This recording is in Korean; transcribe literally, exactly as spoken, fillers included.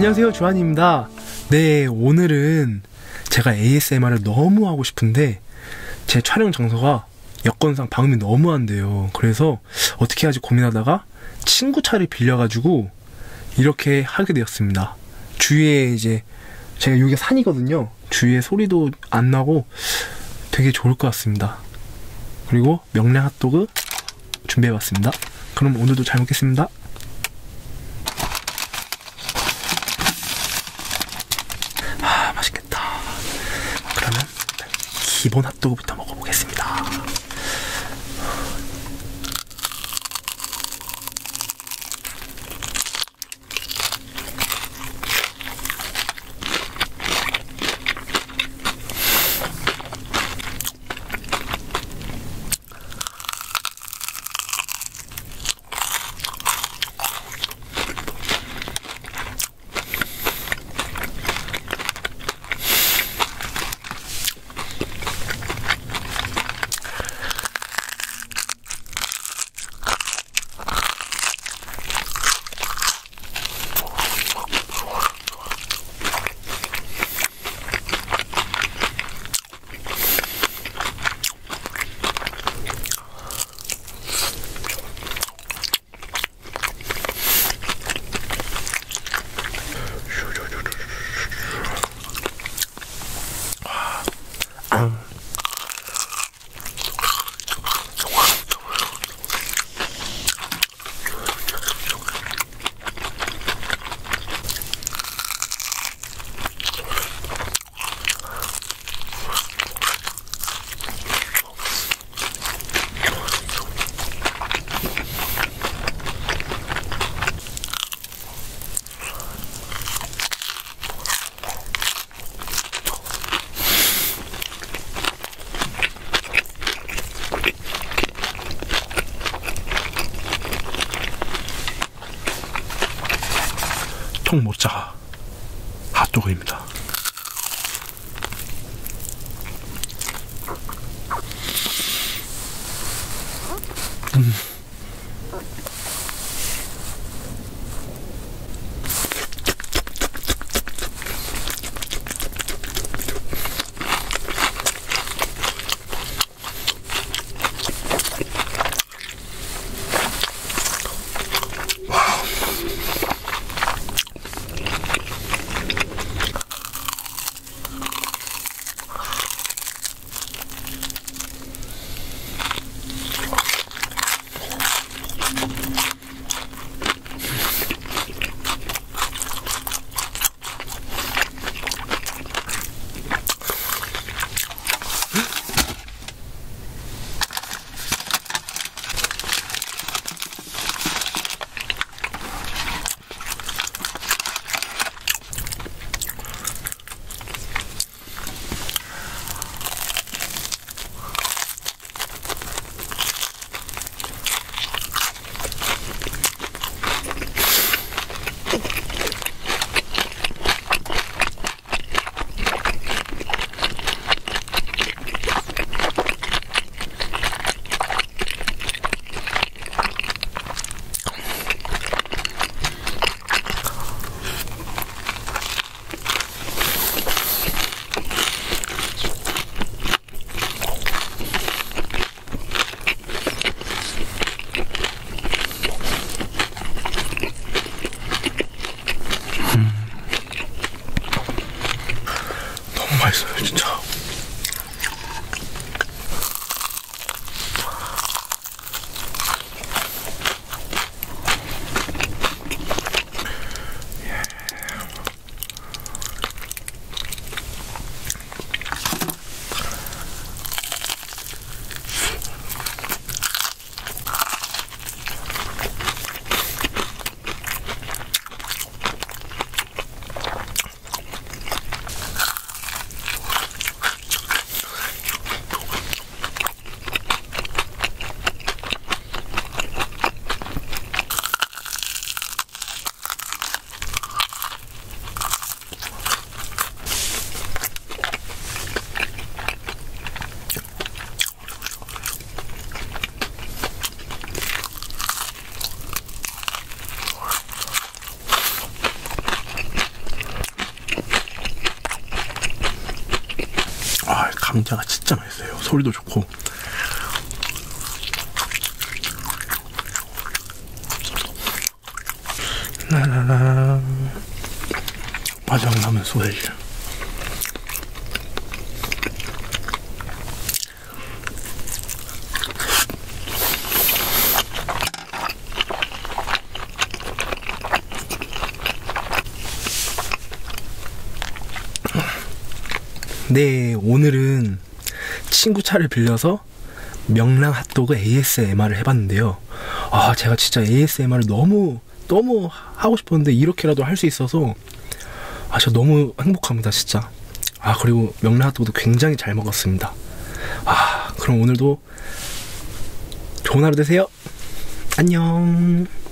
안녕하세요, 주한입니다. 네, 오늘은 제가 에이에스엠알을 너무 하고 싶은데 제 촬영 장소가 여건상 방음이 너무 안 돼요. 그래서 어떻게 하지 고민하다가 친구 차를 빌려가지고 이렇게 하게 되었습니다. 주위에 이제 제가 여기가 산이거든요. 주위에 소리도 안 나고 되게 좋을 것 같습니다. 그리고 명랑 핫도그 준비해봤습니다. 그럼 오늘도 잘 먹겠습니다. 아, 맛있겠다. 그러면 일단 기본 핫도그부터 먹어보겠습니다. 통모짜 핫도그입니다. 음. 감자가 진짜 맛있어요. 소리도 좋고. 라라라. 마지막 남은 소세지. 네, 오늘은 친구 차를 빌려서 명랑 핫도그 에이에스엠알을 해봤는데요. 아, 제가 진짜 에이에스엠알을 너무 너무 하고 싶었는데 이렇게라도 할 수 있어서 아, 저 너무 행복합니다, 진짜. 아, 그리고 명랑 핫도그도 굉장히 잘 먹었습니다. 아, 그럼 오늘도 좋은 하루 되세요. 안녕.